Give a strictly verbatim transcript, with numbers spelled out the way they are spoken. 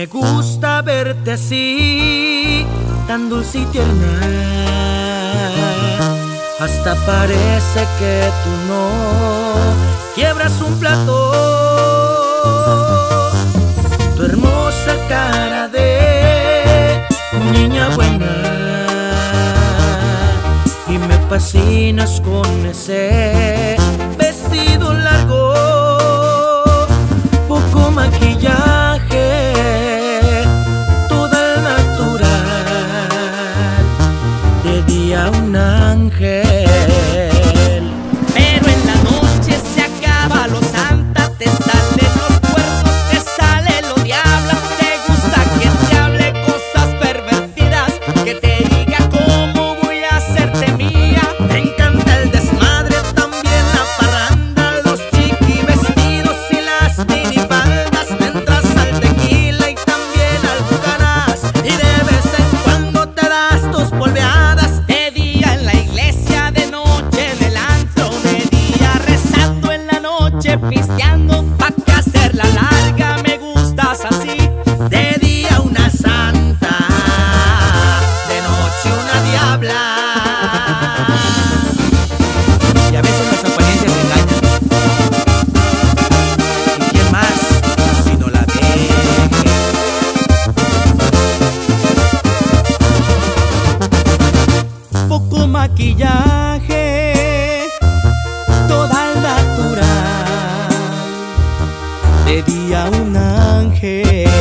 Me gusta verte así, tan dulce y tierna. Hasta parece que tú no quiebras un plato. Tu hermosa cara de niña buena, y me fascinas con ese vestido largo, poco maquillaje, toda natural, de día un ángel. Pero en la noche se acaba lo santa, te salen los cuernos, te sale lo diabla. Te gusta que te hable cosas pervertidas, que te diga cómo voy a hacerte mía. Te encanta el desmadre, también la parranda, los chiqui vestidos y las minifaldas. Te entras al tequila y también al bucanás, y de vez en cuando te das tus polveadas. De día en la iglesia, de noche en el antro, de día rezando, en la noche pisteando. Pa' que hacerla larga me gustas así. De día una santa, de noche una diabla. Y a veces las apariencias engañan. ¿Y quién más si no la ve? Poco maquillaje, toda natural, de día un ángel.